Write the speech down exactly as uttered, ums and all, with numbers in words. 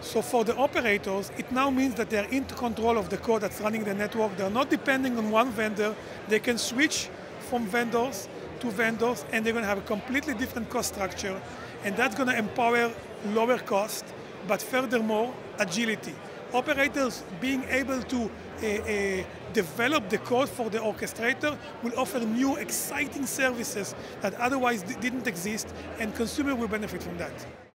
So for the operators, it now means that they're in control of the code that's running the network. They're not depending on one vendor. They can switch from vendors to vendors, and they're going to have a completely different cost structure. And that's going to empower lower cost, but furthermore, agility. Operators being able to uh, uh, develop the code for the orchestrator will offer new, exciting services that otherwise didn't exist, and consumer will benefit from that.